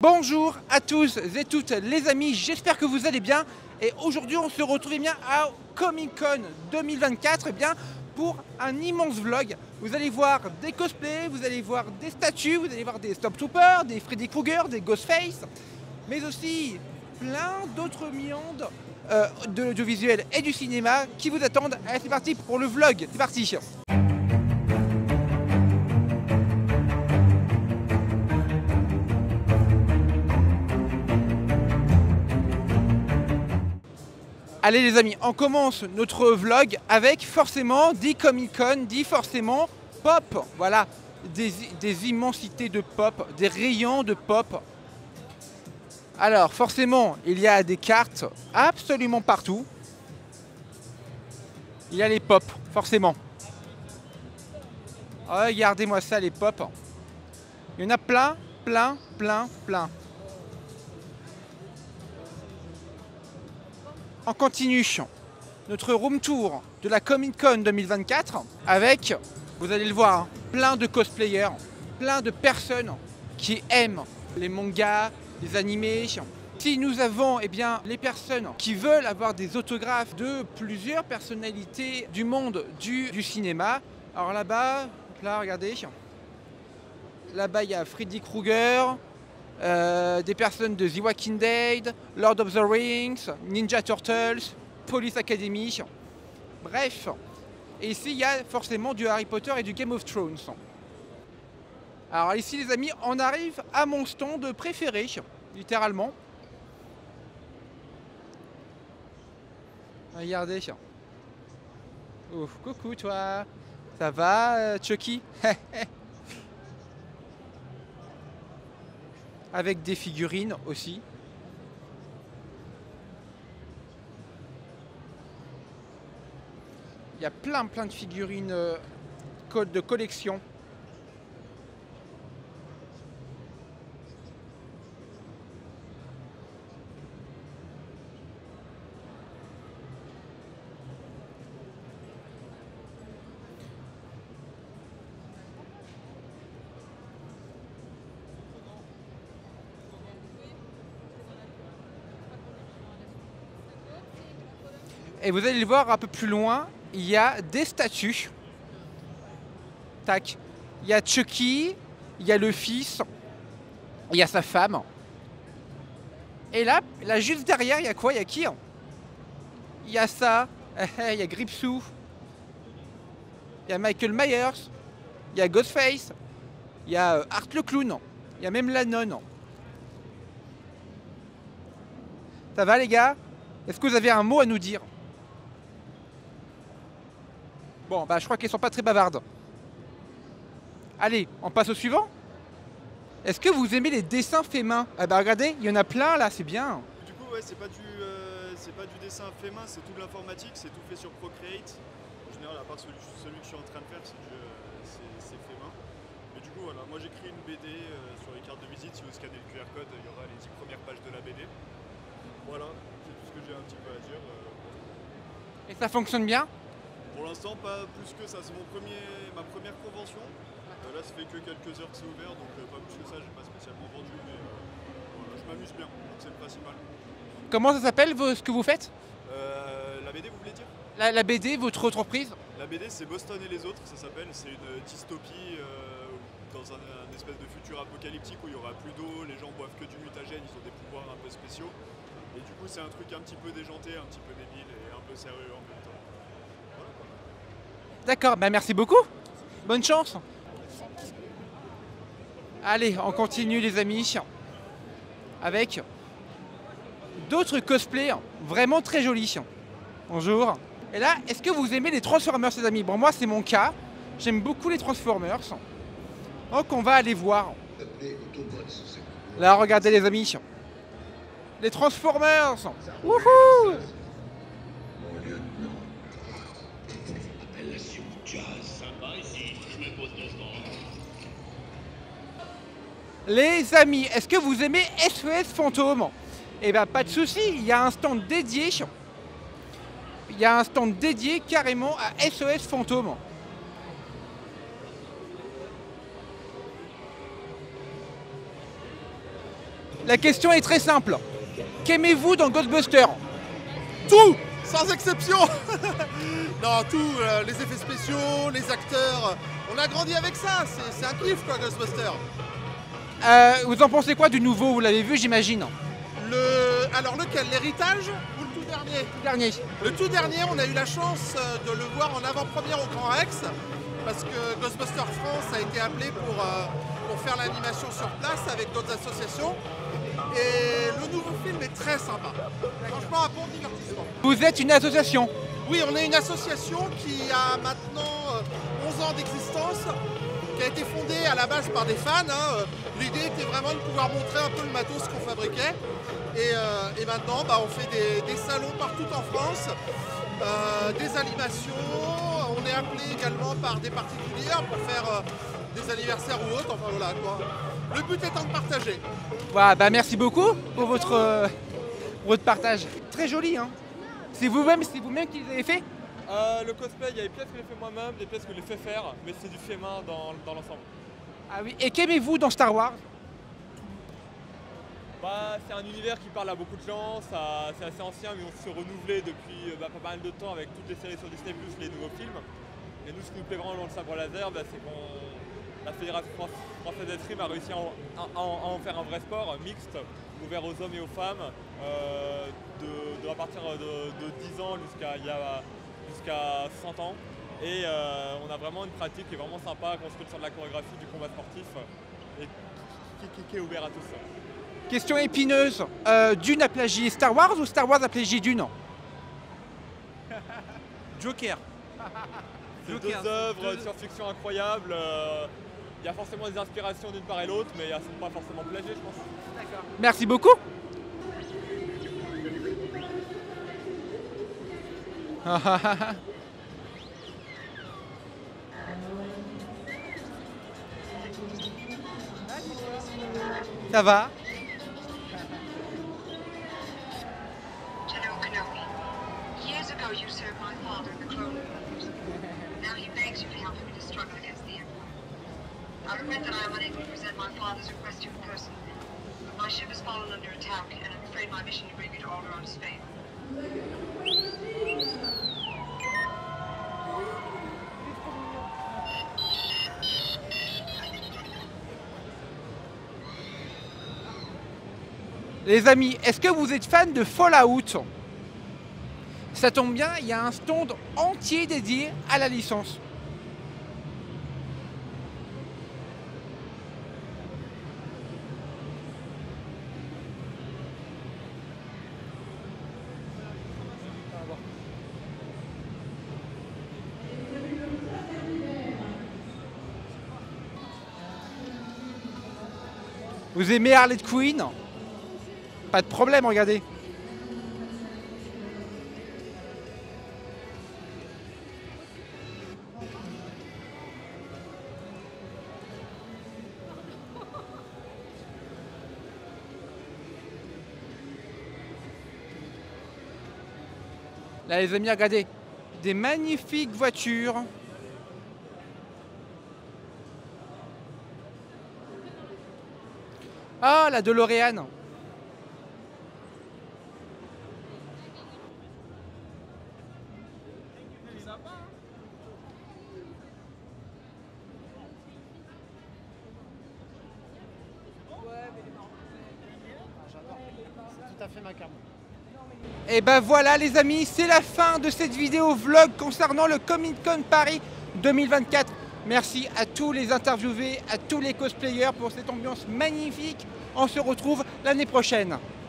Bonjour à tous et toutes les amis, j'espère que vous allez bien. Et aujourd'hui on se retrouve à Comic Con 2024 pour un immense vlog. Vous allez voir des cosplays, vous allez voir des statues, vous allez voir des Stormtroopers, des Freddy Krueger, des Ghostface, mais aussi plein d'autres mondes de l'audiovisuel et du cinéma qui vous attendent. Allez, c'est parti pour le vlog, c'est parti. Allez les amis, on commence notre vlog avec forcément dit Comic Con, dit forcément pop. Voilà, des immensités de pop, des rayons de pop. Alors forcément, il y a des cartes absolument partout. Il y a les pop, forcément. Regardez-moi ça, les pop. Il y en a plein, plein, plein, plein. On continue notre room tour de la Comic Con 2024 avec, vous allez le voir, hein, plein de cosplayers, plein de personnes qui aiment les mangas, les animés. Si nous avons les personnes qui veulent avoir des autographes de plusieurs personnalités du monde du cinéma. Alors là-bas, regardez, là-bas il y a Freddy Krueger, des personnes de The Walking Dead, Lord of the Rings, Ninja Turtles, Police Academy, bref. Et ici il y a forcément du Harry Potter et du Game of Thrones. Alors ici les amis, on arrive à mon stand préféré, littéralement. Regardez. Ouf, coucou toi. Ça va Chucky? Avec des figurines aussi. Il y a plein de figurines de collection. Et vous allez le voir un peu plus loin, il y a des statues. Tac. Il y a Chucky, il y a le fils, il y a sa femme. Et là juste derrière, il y a quoi? Il y a qui? Il y a ça, il y a Gripsou, il y a Michael Myers, il y a Ghostface, il y a Art le clown, il y a même la nonne. Ça va les gars? Est-ce que vous avez un mot à nous dire? Bon, bah je crois qu'elles sont pas très bavardes. Allez, on passe au suivant. Est-ce que vous aimez les dessins faits main? Ah bah regardez, il y en a plein là, c'est bien. Du coup, ouais, c'est pas du dessin fait main, c'est tout de l'informatique, c'est tout fait sur Procreate. En général, à part celui que je suis en train de faire, c'est fait main. Mais du coup, voilà, moi j'écris une BD sur les cartes de visite. Si vous scannez le QR code, il y aura les 10 premières pages de la BD. Voilà, c'est tout ce que j'ai un petit peu à dire. Et ça fonctionne bien? Pour l'instant, pas plus que ça. C'est ma première convention. Là, ça fait que quelques heures que c'est ouvert, donc pas plus que ça. J'ai pas spécialement vendu, mais voilà, je m'amuse bien, donc c'est le principal. Comment ça s'appelle ce que vous faites? La BD, vous voulez dire? La BD, votre entreprise? La BD, c'est Boston et les autres, ça s'appelle. C'est une dystopie dans un espèce de futur apocalyptique où il y aura plus d'eau, les gens boivent que du mutagène, ils ont des pouvoirs un peu spéciaux. Et du coup, c'est un truc un petit peu déjanté, un petit peu débile et un peu sérieux en même temps. Voilà. D'accord, bah merci beaucoup. Bonne chance. Allez, on continue les amis avec d'autres cosplays vraiment très jolis. Bonjour. Et là, est-ce que vous aimez les Transformers les amis? Bon, moi c'est mon cas. J'aime beaucoup les Transformers. Donc on va aller voir. Là, regardez les amis. Les Transformers. Wouhou! Les amis, est-ce que vous aimez SOS Fantôme? Eh bien, pas de souci, il y a un stand dédié. Il y a un stand dédié carrément à SOS Fantôme. La question est très simple. Qu'aimez-vous dans Ghostbusters? Tout, sans exception. Non, tout, les effets spéciaux, les acteurs. On a grandi avec ça, c'est un kiff quoi, Ghostbusters. Vous en pensez quoi du nouveau? Vous l'avez vu, j'imagine? Alors lequel, l'héritage ou le tout dernier? Dernier. Le tout dernier, on a eu la chance de le voir en avant-première au Grand Rex, parce que Ghostbusters France a été appelé pour faire l'animation sur place avec d'autres associations. Et le nouveau film est très sympa. Franchement, un bon divertissement. Vous êtes une association? Oui, on est une association qui a maintenant 11 ans d'existence, qui a été fondée à la base par des fans. L'idée était vraiment de pouvoir montrer un peu le matos qu'on fabriquait. Et maintenant, on fait des salons partout en France, des animations. On est appelé également par des particuliers pour faire des anniversaires ou autres. Enfin voilà quoi. Le but étant de partager. Voilà, merci beaucoup pour votre partage. Très joli, hein. C'est vous-même qui les avez fait? Le cosplay, il y a des pièces que j'ai fait moi-même, des pièces que j'ai fait faire, mais c'est du fait main dans l'ensemble. Ah oui, et qu'aimez-vous dans Star Wars? C'est un univers qui parle à beaucoup de gens, c'est assez ancien, mais on se renouvelait depuis pas mal de temps avec toutes les séries sur Disney+, les nouveaux films. Et nous, ce qui nous plaît vraiment dans le sabre laser, c'est qu'on la Fédération française d'escrime a réussi à en faire un vrai sport mixte, ouvert aux hommes et aux femmes, à partir de 10 ans jusqu'à 100 ans. Et on a vraiment une pratique qui est vraiment sympa, construite sur de la chorégraphie, du combat sportif, et qui est ouvert à tous. Question épineuse, Dune a plagié Star Wars ou Star Wars a plagié Dune? Joker. C'est deux œuvres de science-fiction incroyables. Il y a forcément des inspirations d'une part et l'autre, mais elles ne sont pas forcément plagiées, je pense. D'accord. Merci beaucoup. Ça va? General Kenobi, years ago you served my father in the Clone Wars. Now he begs you to help him in his struggle against the Empire. I regret that I am unable to present my father's request to you in person. My ship has fallen under attack, and I'm afraid my mission to bring you to Alderaan has failed. Les amis, est-ce que vous êtes fan de Fallout? Ça tombe bien, il y a un stand entier dédié à la licence. Vous aimez Harley Quinn? Pas de problème, regardez. Là, les amis, regardez. Des magnifiques voitures. Ah, la DeLorean. Tout à fait ma cam. Et ben voilà les amis, c'est la fin de cette vidéo vlog concernant le Comic Con Paris 2024. Merci à tous les interviewés, à tous les cosplayers pour cette ambiance magnifique. On se retrouve l'année prochaine.